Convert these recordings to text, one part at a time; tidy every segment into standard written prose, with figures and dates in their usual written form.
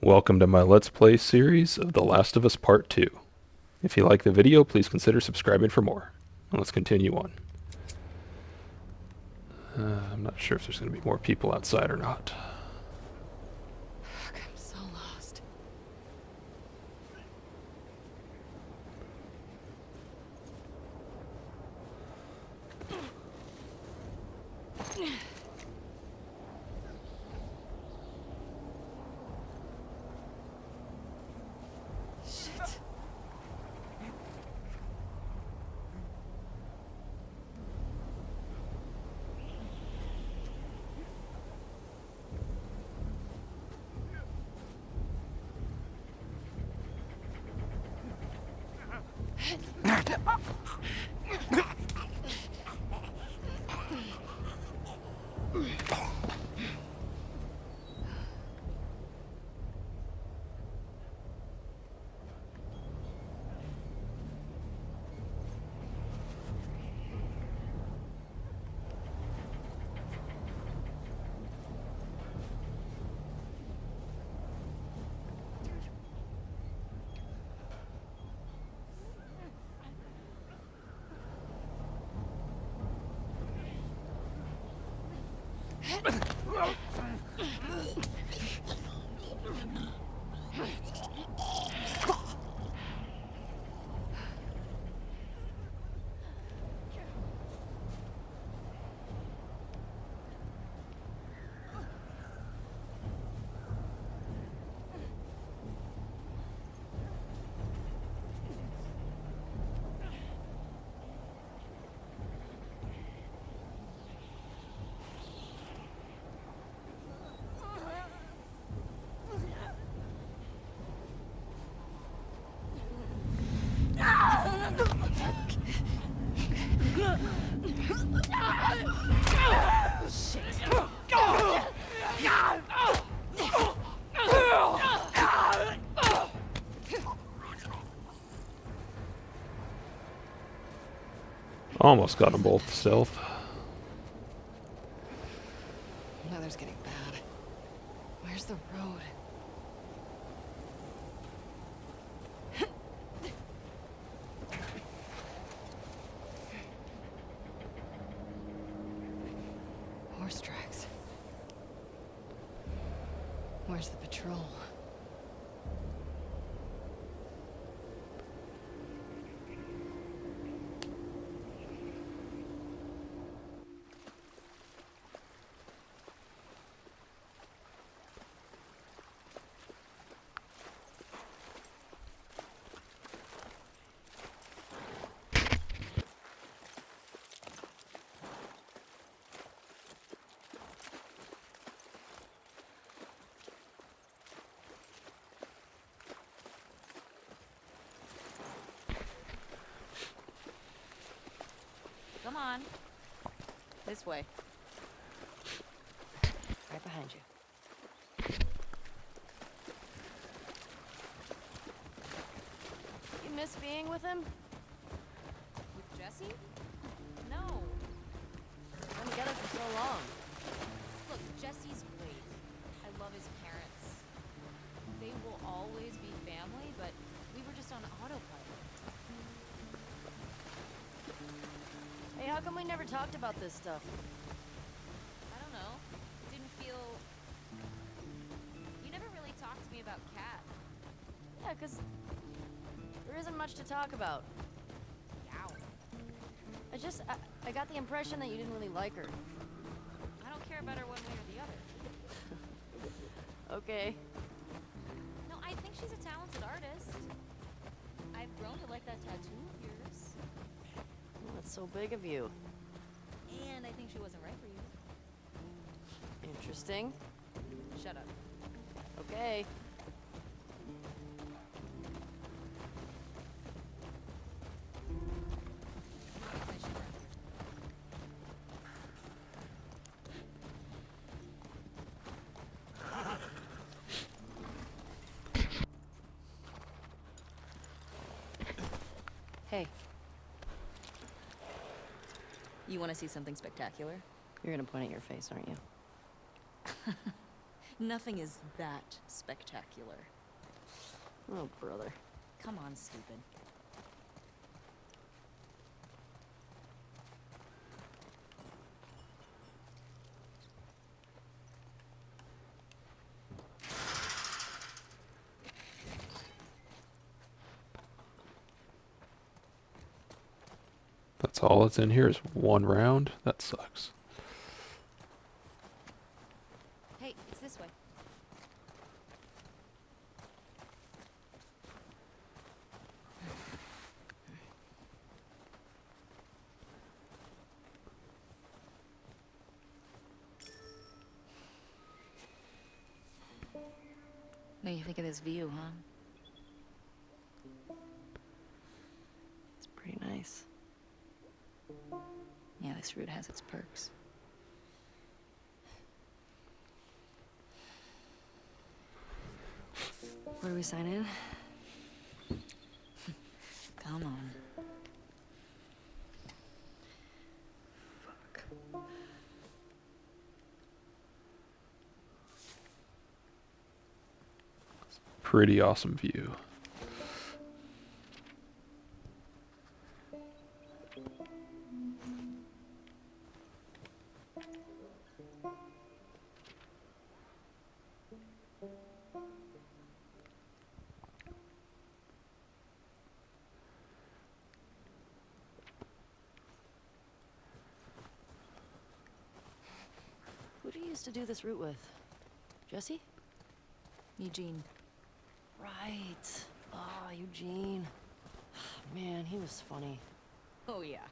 Welcome to my Let's Play series of The Last of Us Part 2. If you like the video, please consider subscribing for more. And let's continue on. I'm not sure if there's going to be more people outside or not. Fuck, I'm so lost. Shit. Almost got them both stealth. Weather's getting bad. Where's the road? Horse tracks. Where's the patrol? Come on. This way. Right behind you. You miss being with him? With Jesse? No. We've been together for so long. Look, Jesse's great. I love his parents. They will always be family, but we were just on autopilot. Hey, how come we never talked about this stuff? I don't know. It didn't feel... You never really talked to me about Kat. Yeah, 'cause there isn't much to talk about. Yow. I got the impression that you didn't really like her. I don't care about her one way or the other. Okay. No, I think she's a talented artist. I've grown to like that tattoo of yours. Well, that's so big of you. And I think she wasn't right for you. Interesting. Shut up. Okay. I should run. Hey. You want to see something spectacular? You're gonna point at your face, aren't you? Nothing is that spectacular. Oh, brother. Come on, stupid. That's all that's in here is one round? That sucks. Hey, it's this way. What do you think of this view, huh? It's pretty nice. Yeah, this route has its perks. Where do we sign in? Come on. Fuck. Pretty awesome view. Who do you used to do this route with? Jesse? Eugene. Right. Ah, Eugene. Man, he was funny. Oh, yeah.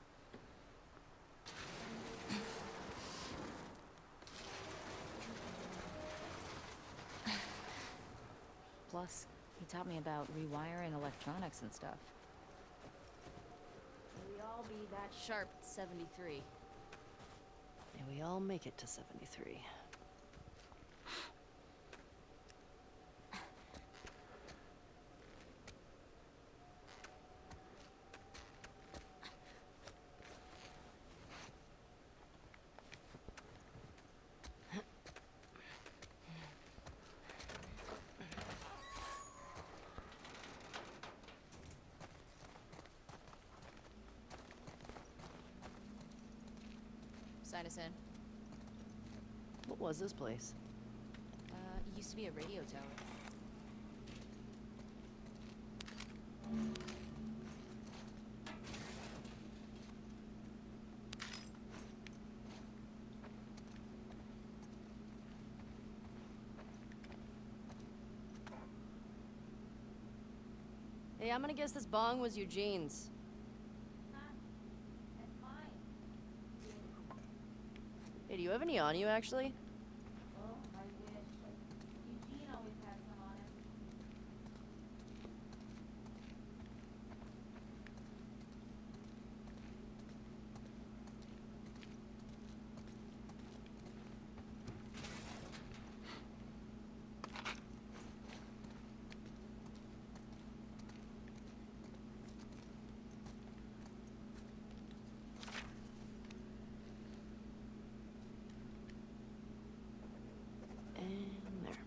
Plus, he taught me about rewiring electronics and stuff. May we all be that sharp at 73. May we all make it to 73. Sign us in. What was this place? It used to be a radio tower. Hey, I'm gonna guess this bong was Eugene's. Hey, do you have any on you, actually? Oh, I wish. Eugene always had some on him. And there.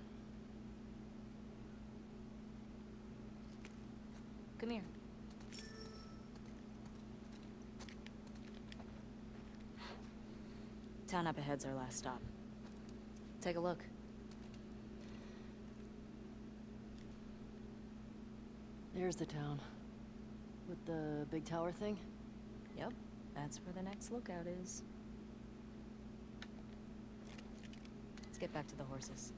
Come here. Town up ahead's our last stop. Take a look. There's the town. With the big tower thing? Yep, that's where the next lookout is. Let's get back to the horses.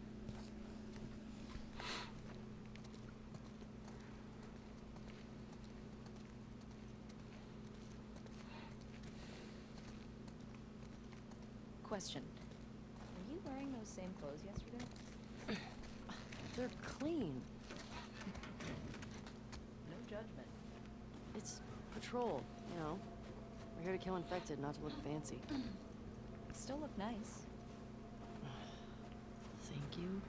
Question. Were you wearing those same clothes yesterday? They're clean. No judgment. It's patrol, you know. We're here to kill infected, not to look fancy. Still look nice. Thank you.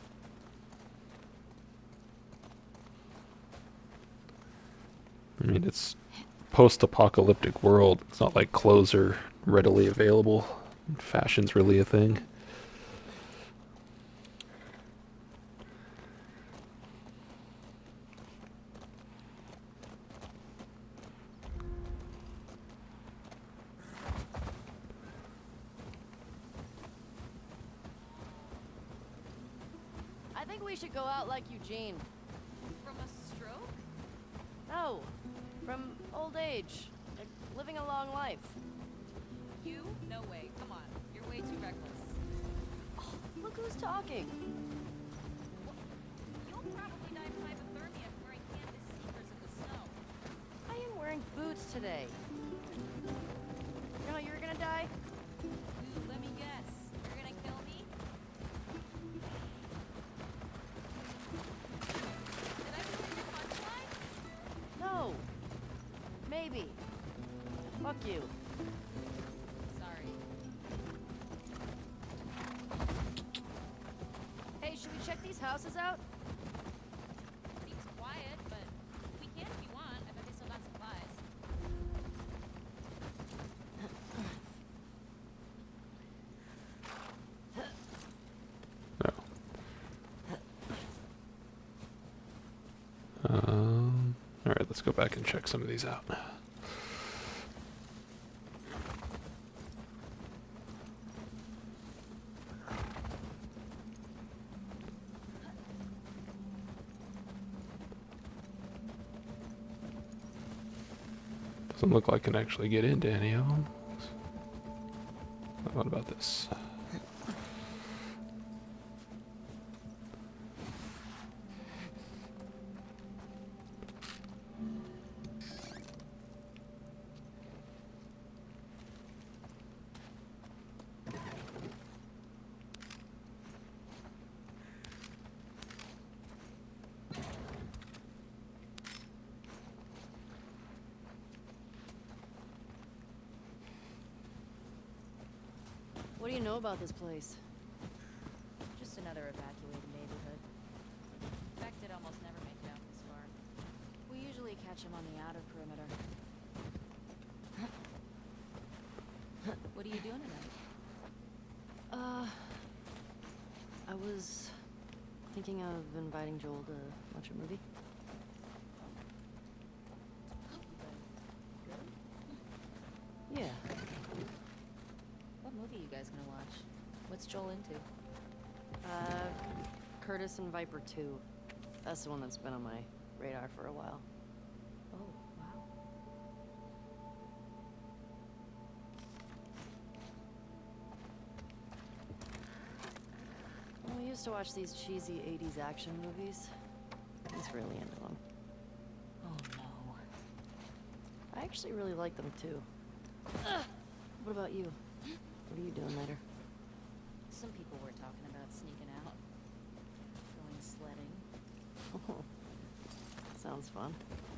I mean, it's post-apocalyptic world. It's not like clothes are readily available. Fashion's really a thing. think we should go out like Eugene. From a stroke? No, from old age. Like living a long life. You? No way. Come on. You're way too reckless. Oh, look who's talking. Well, you'll probably die from hypothermia from wearing canvas sneakers in the snow. I am wearing boots today. You know you're gonna die? Dude, let me guess. You're gonna kill me? Did I ruin your punchline? No. Maybe. Fuck you. Sorry. Hey, should we check these houses out? Seems quiet, but we can if you want. I bet they still got supplies. No. All right, let's go back and check some of these out. Doesn't look like I can actually get into any of them. What about this? What do you know about this place? Just another evacuated neighborhood. Infected almost never make it out this far. We usually catch him on the outer perimeter. What are you doing tonight? I was thinking of inviting Joel to watch a movie. Yeah. What movie are you guys gonna watch? What's Joel into? Curtis and Viper 2. That's the one that's been on my radar for a while. Oh, wow. Well, we used to watch these cheesy 80s action movies. He's really into them. Oh no. I actually really like them too. What about you? What are you doing later? Some people were talking about sneaking out. Going sledding. Oh, sounds fun.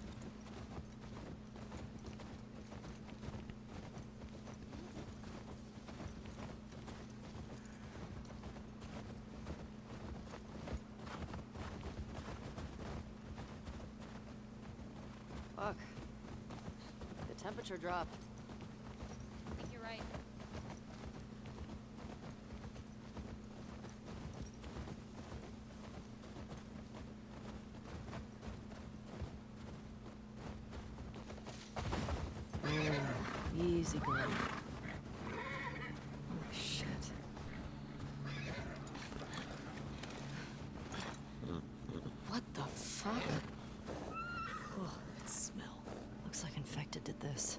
Fuck. The temperature dropped. I think you're right. Easy going. Holy shit. What the fuck? Oh, that smell. Looks like infected did this.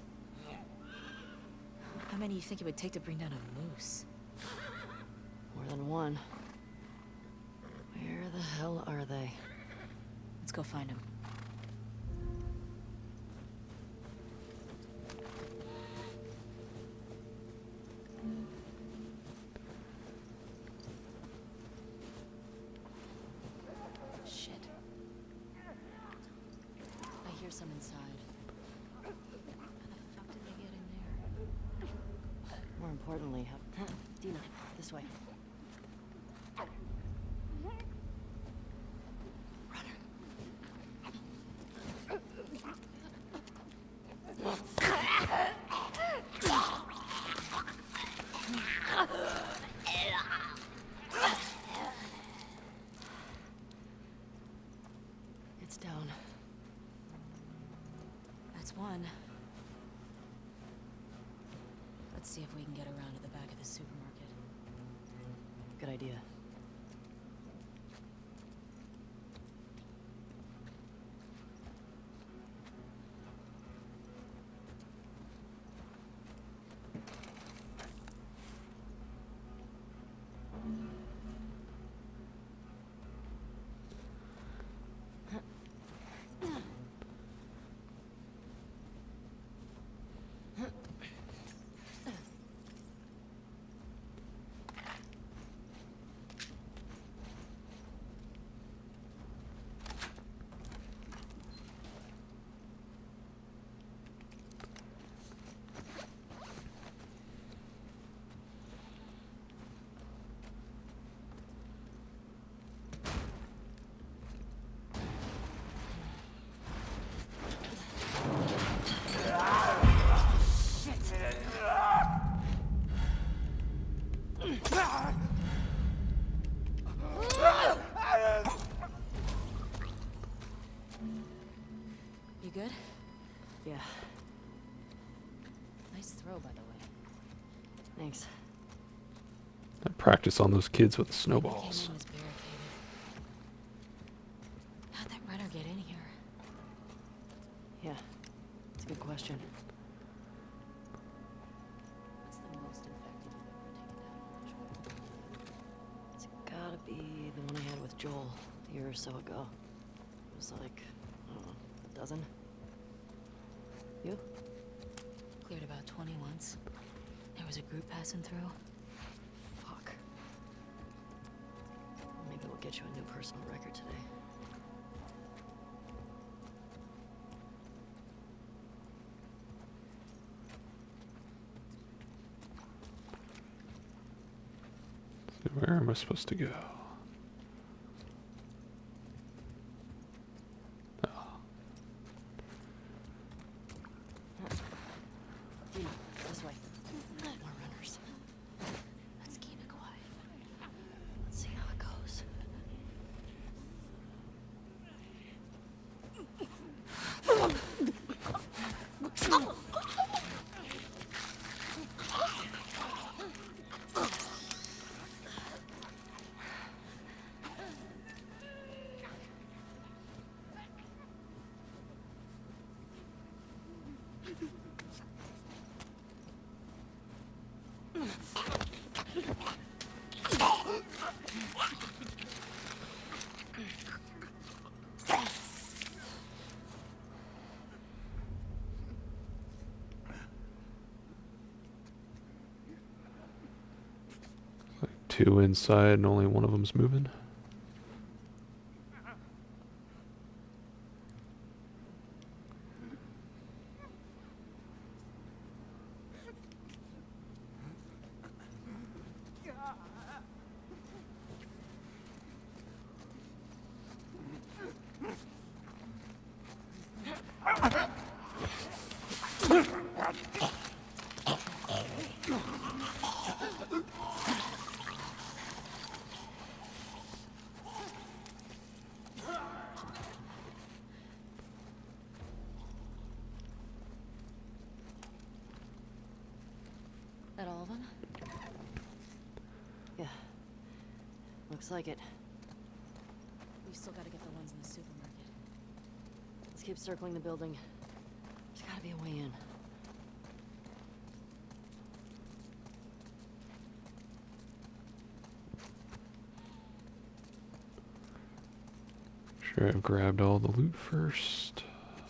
How many do you think it would take to bring down a moose? More than one. Where the hell are they? Let's go find him. Shit. I hear some inside. How the fuck did they get in there? More importantly, Dina, this way. It's down. That's one. Let's see if we can get around to the back of the supermarket. Good idea. You good? Yeah, Nice throw, by the way. thanks. I practice on those kids with Maybe snowballs. came in was barricaded. How'd that runner get in here? Yeah, it's a good question. What's the most infected you've ever taken down on patrol? It's gotta be the one I had with Joel a year or so ago. It was like, I don't know, a dozen? You? Cleared about 20 once. There was a group passing through. Fuck. Maybe we'll get you a new personal record today. Where am I supposed to go? Dina, this way. More runners. Let's keep it quiet. Let's see how it goes. Two inside and only one of them's moving. That all of them? Yeah. Looks like it. We still gotta get the ones in the supermarket. Let's keep circling the building. There's gotta be a way in. Sure, I've grabbed all the loot first.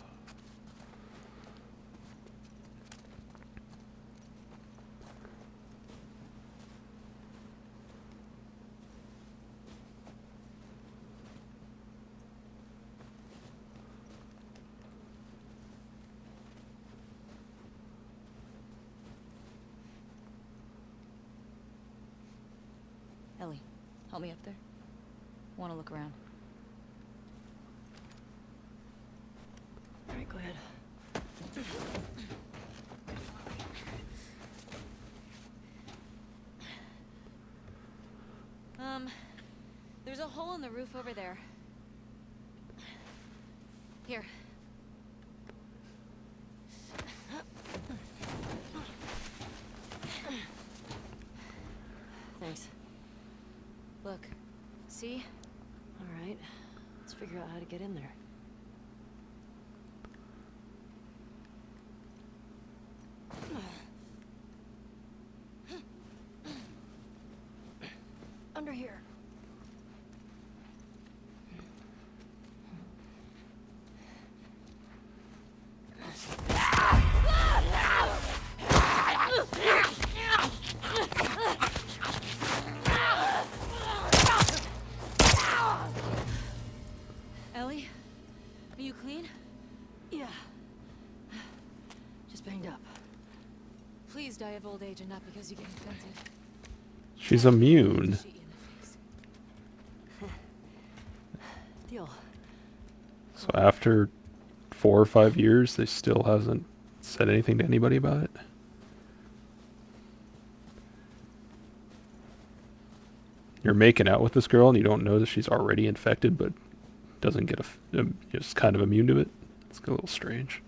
Ellie, help me up there. Want to look around. All right, go ahead. There's a hole in the roof over there. Here. Thanks. Look. See? All right. Let's figure out how to get in there. Under here. Ellie? Are you clean? Yeah. Just banged up. Please die of old age and not because you get infected. She's immune. Shoot you in the face. Deal. So after 4 or 5 years, they still hasn't said anything to anybody about it. You're making out with this girl and you don't know that she's already infected, but doesn't get just kind of immune to it. It's a little strange.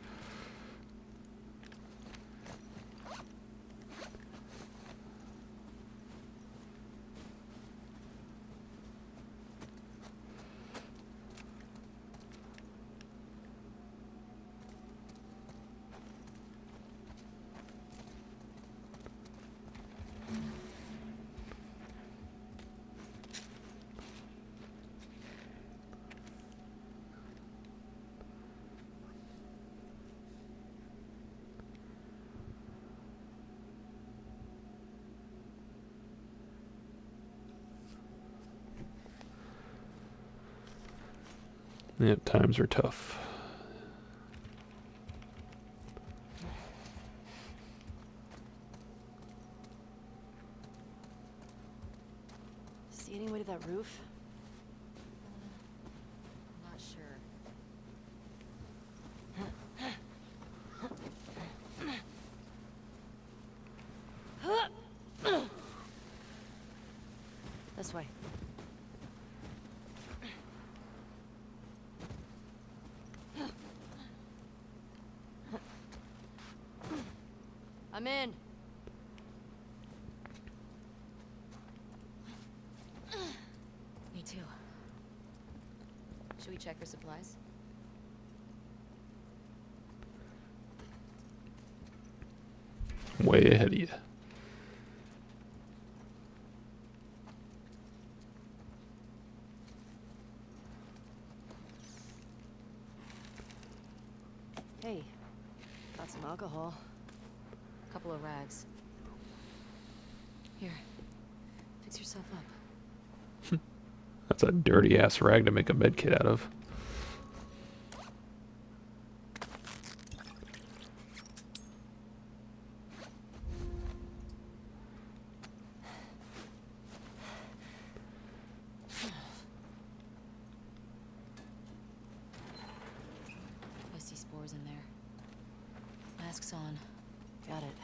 Yeah, times are tough. See any way to that roof? Not sure. This way. I'm in. Me too. Should we check for supplies? Way ahead of you. Hey, got some alcohol. Couple of rags. Here. Fix yourself up. That's a dirty ass rag to make a med kit out of. I see spores in there. Mask's on. Got it.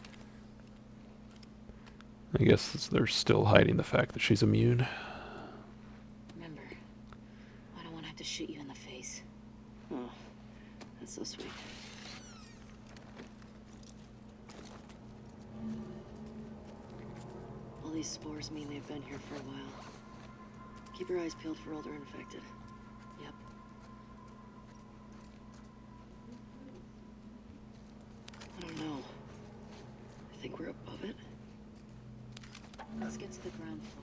I guess they're still hiding the fact that she's immune. Remember, I don't want to have to shoot you in the face. Oh, that's so sweet. All these spores mean they've been here for a while. Keep your eyes peeled for older infected. Yep. I don't know. I think we're above it. Let's get to the ground floor.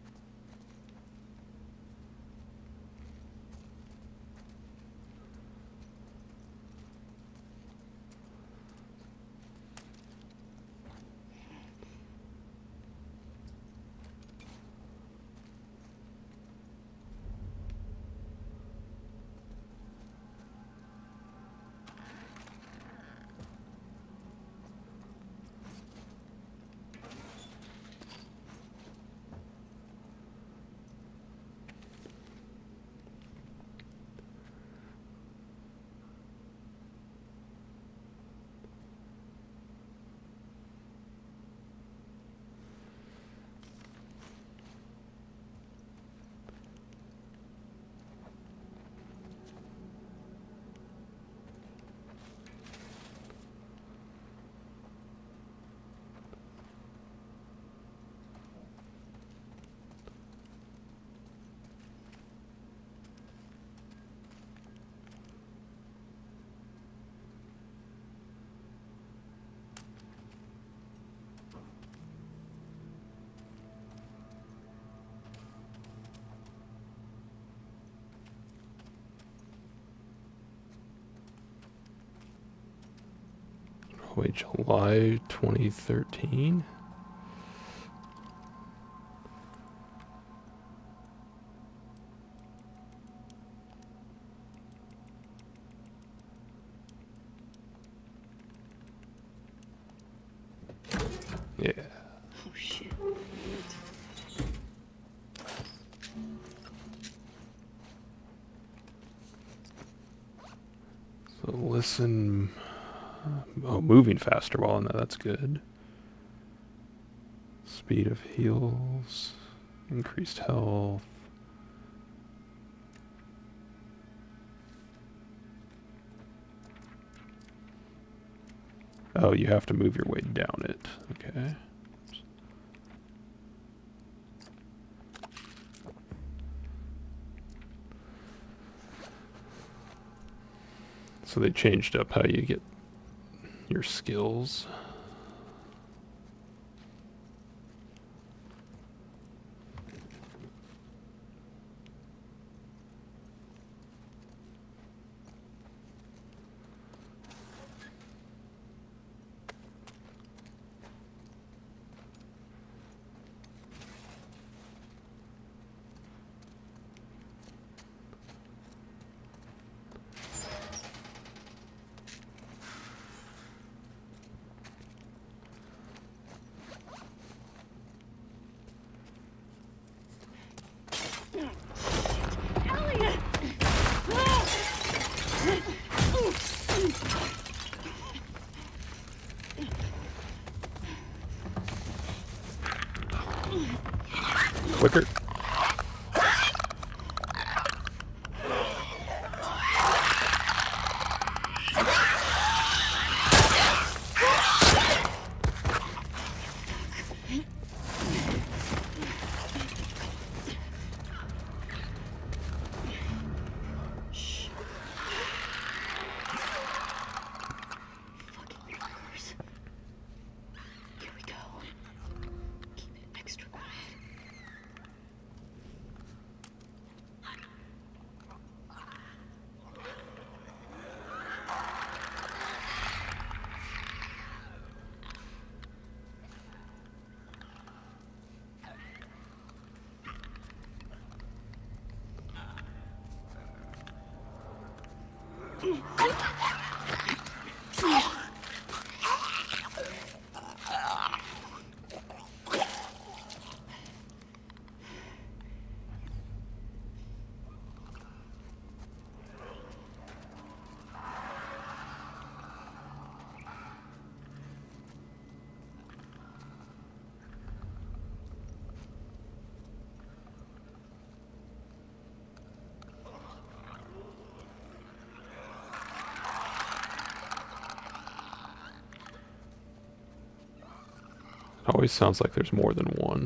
Wait, July 2013? Yeah. Oh shit. So listen. Oh, moving faster while in there, that's good. Speed of heals. Increased health. Oh, you have to move your way down it. Okay. So they changed up how you get your skills. Quicker. Fucking fuckers. Here we go. Keep it extra quiet. It always sounds like there's more than one.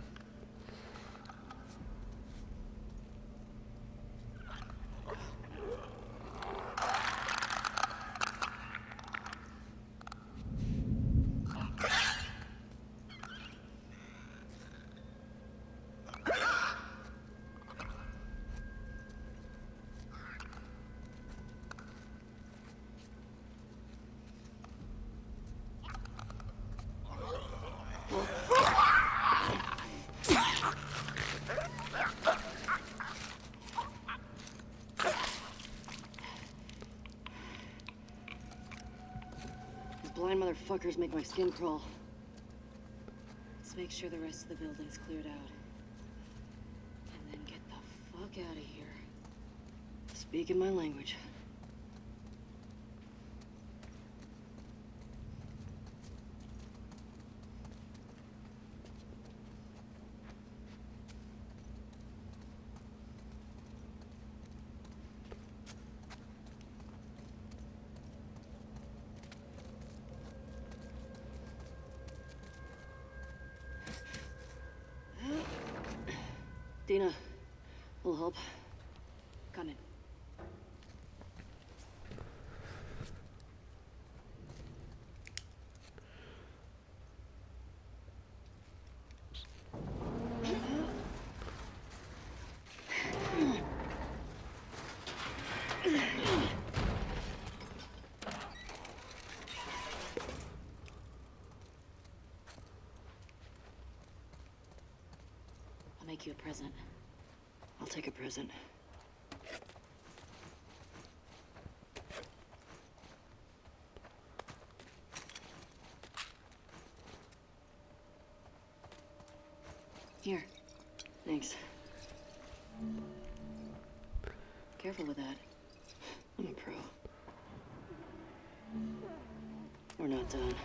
These blind motherfuckers make my skin crawl. Let's make sure the rest of the building's cleared out. And then get the fuck out of here. Speaking my language. Dina, will help. Coming. I'll make you a present. I'll take a present. Here. Thanks. Careful with that. I'm a pro. We're not done.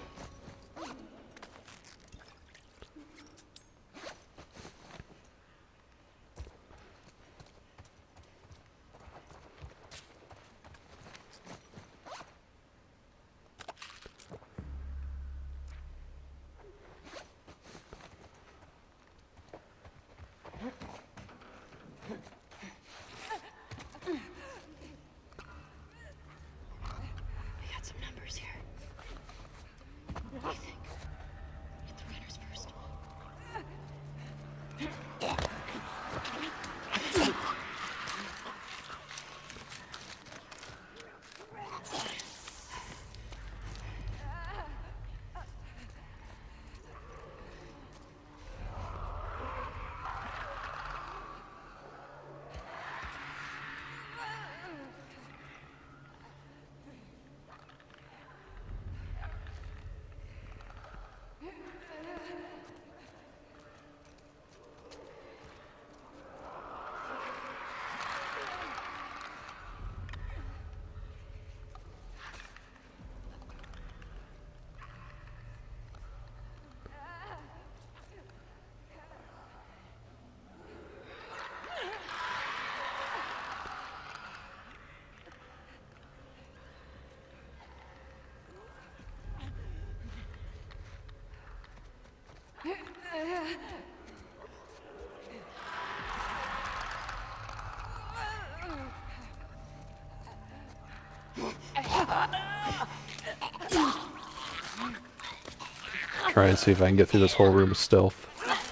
Try and see if I can get through this whole room with stealth.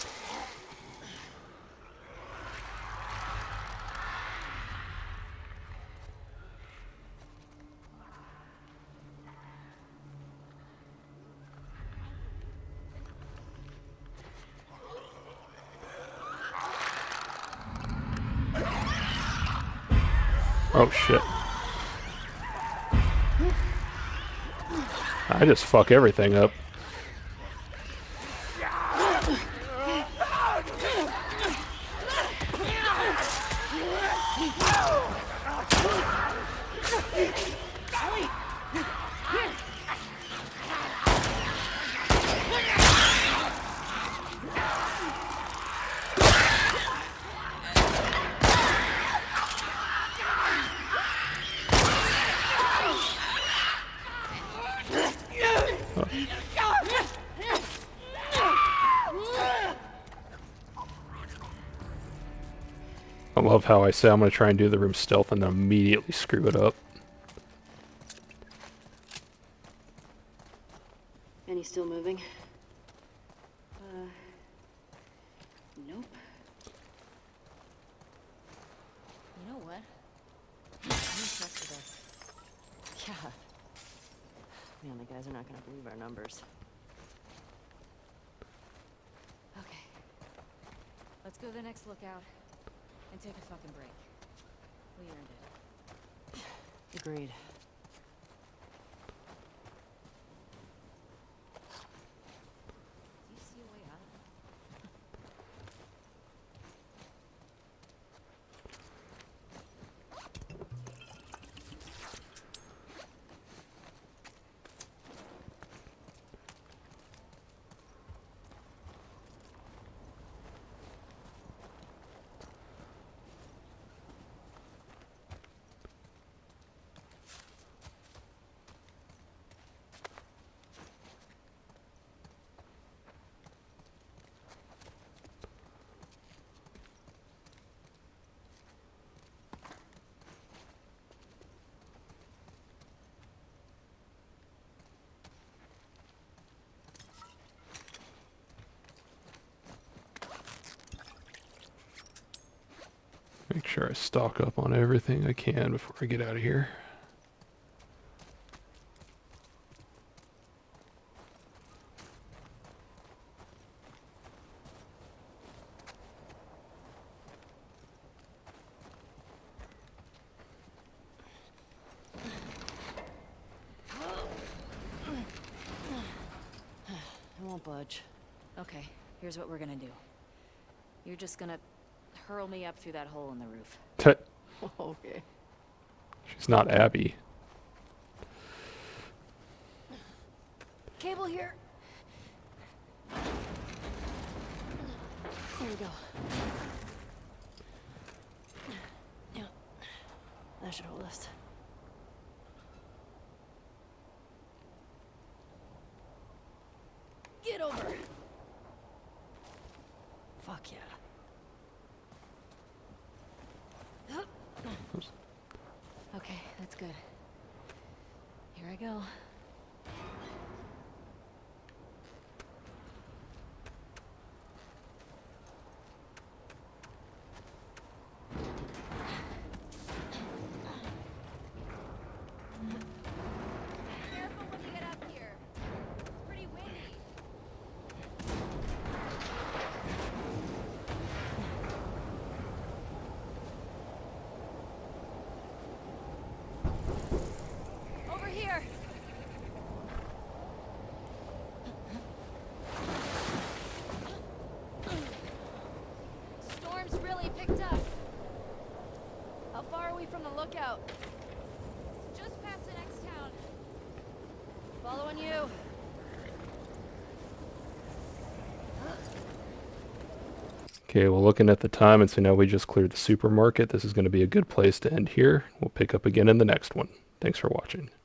Oh shit. I just fuck everything up. I love how I say I'm going to try and do the room stealth and then immediately screw it up. Any still moving? Nope. You know what? I'm impressed with us. Yeah. Man, the guys are not gonna believe our numbers. Okay. Let's go to the next lookout and take a fucking break. We earned it. Agreed. Do you see a way out of it? Make sure I stock up on everything I can before I get out of here. I won't budge. Okay, here's what we're gonna do. You're just gonna hurl me up through that hole in the roof. Tut. Okay. She's not Abby. Cable here. There we go. Yeah. That should hold us. Get over. Fuck yeah. Okay, that's good. Here I go. Careful when you get up here. It's pretty windy. Over here. Storm's really picked up. How far are we from the lookout? Just past the next town. Following you. Okay, well, looking at the time, and so now we just cleared the supermarket. This is going to be a good place to end here. We'll pick up again in the next one. Thanks for watching.